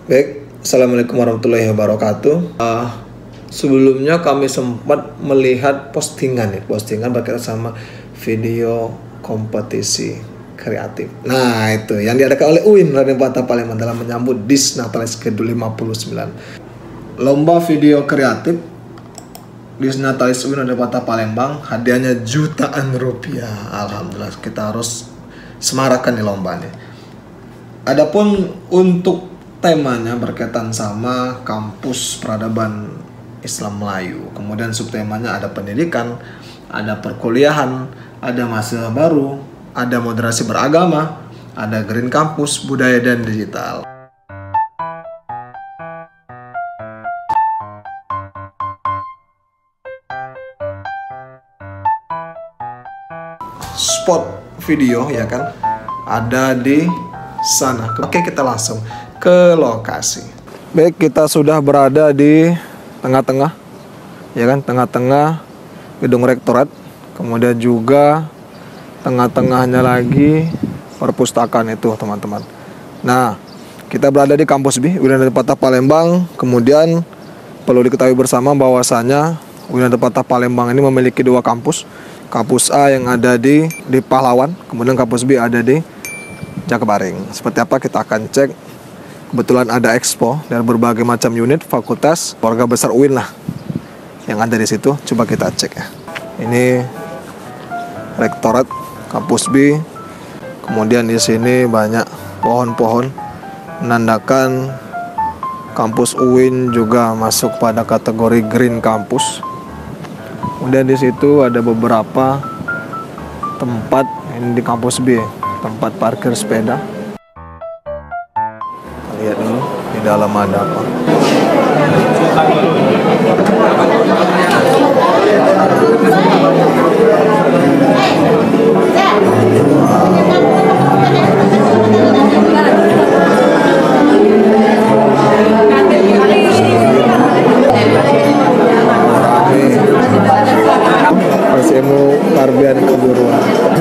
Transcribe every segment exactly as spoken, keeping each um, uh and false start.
Baik, Assalamualaikum warahmatullahi wabarakatuh. Uh, sebelumnya kami sempat melihat postingan ya, postingan berkaitan sama video kompetisi kreatif. Nah itu yang diadakan oleh U I N Raden Patah Palembang dalam menyambut Disnatalis ke lima puluh sembilan. Lomba video kreatif Disnatalis U I N Raden Patah Palembang, hadiahnya jutaan rupiah. Alhamdulillah, kita harus semarakan nih lomba nih. Adapun untuk temanya berkaitan sama kampus peradaban Islam Melayu. Kemudian subtemanya ada pendidikan, ada perkuliahan, ada mahasiswa baru, ada moderasi beragama, ada green campus, budaya dan digital. Spot video ya kan ada di sana. Oke, kita langsung ke lokasi. Baik, kita sudah berada di tengah-tengah ya kan, tengah-tengah gedung rektorat. Kemudian juga tengah-tengahnya lagi perpustakaan itu teman-teman. Nah, kita berada di kampus B U I N Raden Patah Palembang. Kemudian perlu diketahui bersama bahwasanya U I N Raden Patah Palembang ini memiliki dua kampus. Kampus A yang ada di di Pahlawan, kemudian kampus B ada di Jakabaring. Seperti apa kita akan cek. Kebetulan ada expo dari berbagai macam unit, fakultas, keluarga besar U I N lah yang ada di situ. Coba kita cek ya. Ini rektorat kampus B. Kemudian di sini banyak pohon-pohon menandakan kampus U I N juga masuk pada kategori green campus. Kemudian di situ ada beberapa tempat ini di kampus B, tempat parkir sepeda. Lihat dulu di dalam ada apa. Ilmu Tarbiyah dan Keguruan.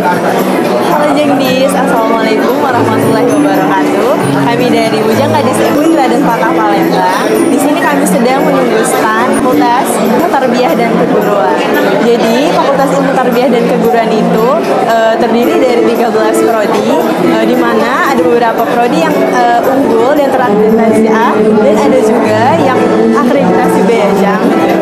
Halo Jengdis, Assalamualaikum warahmatullahi wabarakatuh. Kami dari Bujang Gadis U I N Raden Patah Palembang. Di sini kami sedang menunggu stand Fakultas Ilmu Tarbiyah dan Keguruan. Jadi Fakultas Ilmu Tarbiyah dan Keguruan itu e, terdiri dari tiga belas prodi, e, di mana ada beberapa prodi yang e, unggul dan terakreditasi A, dan ada juga yang akreditasi B ya, Jang.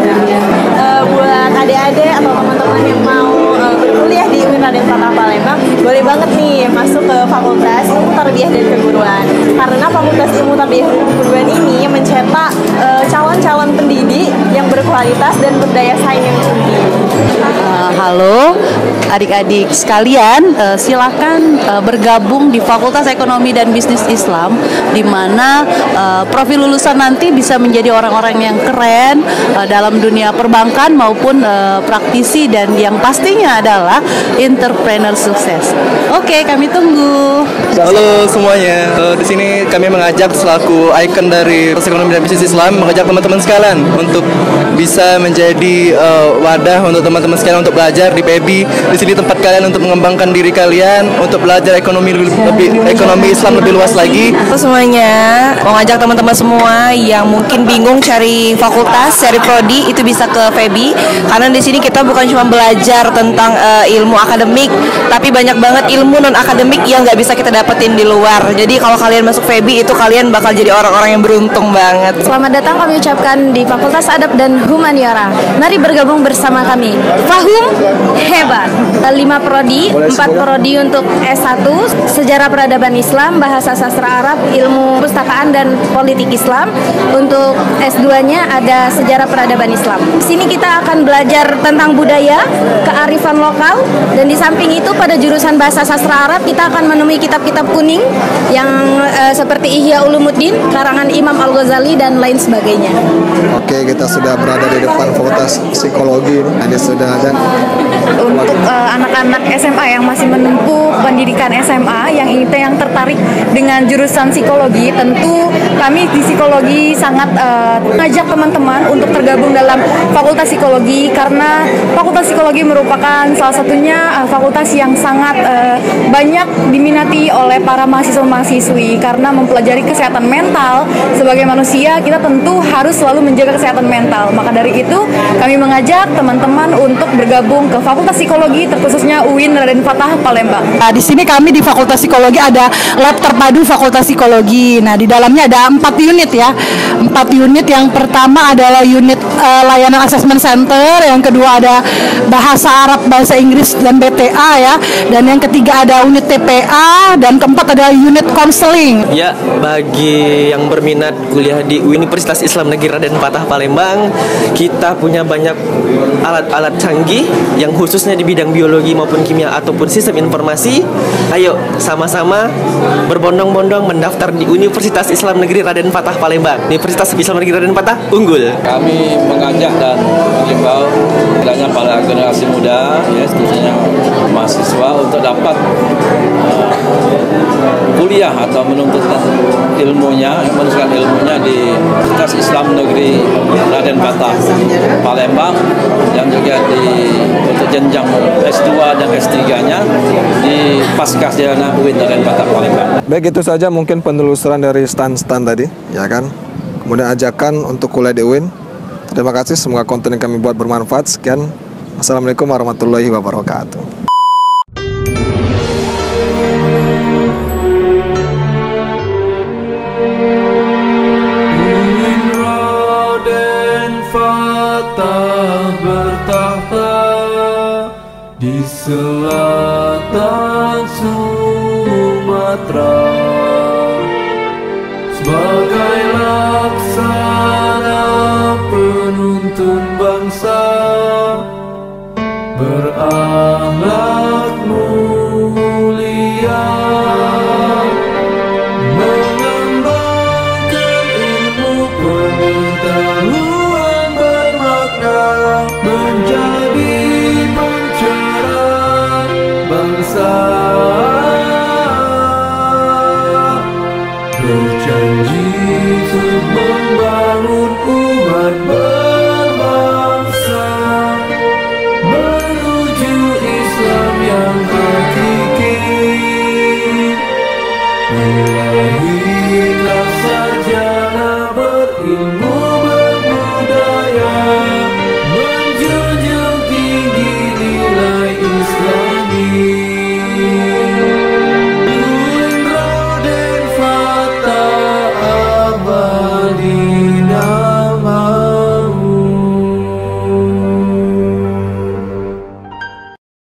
E, buat adik-adik atau teman-teman yang mau e, berkuliah di U I N Raden Patah Palembang, boleh banget nih masuk ke Fakultas Ilmu Tarbiyah dan Keguruan. Karena Fakultas Ilmu Tarbiyah dan Keguruan ini mencetak calon-calon e, pendidik yang berkualitas dan berdaya saing yang tinggi. Uh, halo adik-adik sekalian, uh, silakan uh, bergabung di Fakultas Ekonomi dan Bisnis Islam, di mana uh, profil lulusan nanti bisa menjadi orang-orang yang keren uh, dalam dunia perbankan maupun uh, praktisi, dan yang pastinya adalah entrepreneur sukses. Oke, kami tunggu. Halo semuanya, uh, di sini kami mengajak selaku ikon dari Fakultas Ekonomi dan Bisnis Islam, mengajak teman-teman sekalian untuk bisa menjadi uh, wadah untuk teman-teman sekalian untuk belajar di P E B I. Di sini tempat kalian untuk mengembangkan diri kalian, untuk belajar ekonomi lebih, lebih ekonomi Islam lebih luas lagi. Halo semuanya, mau ngajak teman-teman semua yang mungkin bingung cari fakultas, cari prodi, itu bisa ke P E B I. Karena di sini kita bukan cuma belajar tentang uh, ilmu akademik, tapi banyak banget ilmu non akademik yang nggak bisa kita dapetin di luar. Jadi kalau kalian masuk P E B I itu kalian bakal jadi orang-orang yang beruntung banget. Selamat datang kami ucapkan di Fakultas Adab dan Humaniora. Mari bergabung bersama kami. Fahum hebat. Lima prodi, empat prodi untuk S satu, Sejarah Peradaban Islam, Bahasa Sastra Arab, Ilmu Pustakaan dan Politik Islam. Untuk S dua-nya ada Sejarah Peradaban Islam. Di sini kita akan belajar tentang budaya, kearifan lokal, dan di samping itu pada jurusan Bahasa Sastra Arab kita akan menemui kitab-kitab kuning yang uh, seperti Ihya Ulumuddin, karangan Imam Al-Ghazali dan lain sebagainya. Oke, kita sudah berada ada di depan Fakultas Psikologi ini. Ada sudah ada. Untuk uh, anak-anak S M A yang masih menempuh pendidikan S M A yang itu yang tertarik dengan jurusan psikologi, tentu kami di psikologi sangat uh, mengajak teman-teman untuk tergabung dalam Fakultas Psikologi karena Fakultas Psikologi merupakan salah satunya uh, fakultas yang sangat uh, banyak diminati oleh para mahasiswa-mahasiswi karena mempelajari kesehatan mental. Sebagai manusia kita tentu harus selalu menjaga kesehatan mental. Maka dari itu kami mengajak teman-teman untuk bergabung ke Fakultas Psikologi, terkhususnya U I N Raden Fatah Palembang. Nah, di sini kami di Fakultas Psikologi ada lab terpadu Fakultas Psikologi. Nah, di dalamnya ada empat unit ya. Empat unit. Yang pertama adalah unit uh, layanan assessment center. Yang kedua ada bahasa Arab, bahasa Inggris dan B T A ya. Dan yang ketiga ada unit T P A dan keempat ada unit counseling. Ya, bagi yang berminat kuliah di Universitas Islam Negeri Raden Fatah Palembang, kita punya banyak alat-alat canggih yang khususnya di bidang biologi maupun kimia ataupun sistem informasi. Ayo sama-sama berbondong-bondong mendaftar di Universitas Islam Negeri Raden Fatah Palembang. Universitas Islam Negeri Raden Fatah unggul. Kami mengajak dan mengimbau kiranya para generasi muda, ya, khususnya mahasiswa untuk dapat uh, kuliah atau menuntut ilmunya, menuntutkan ilmunya di Universitas Islam Negeri Raden Fatah Palembang yang juga di untuk jenjang S dua dan S tiga-nya di Pascasarjana U I N Raden Fatah Palembang. Baik, itu saja mungkin penelusuran dari stand-stand tadi, ya kan? Kemudian ajakan untuk kuliah di U I N. Terima kasih, semoga konten yang kami buat bermanfaat. Sekian, Assalamualaikum warahmatullahi wabarakatuh. Di selatan Sumatera sebagai laksana penuntun bangsa berakhlak mulia, mengembangkan ilmu pengetahuan bermakna, menjadi berjanji untuk membangun umat berbangsa menuju Islam yang hakiki. Lahirlah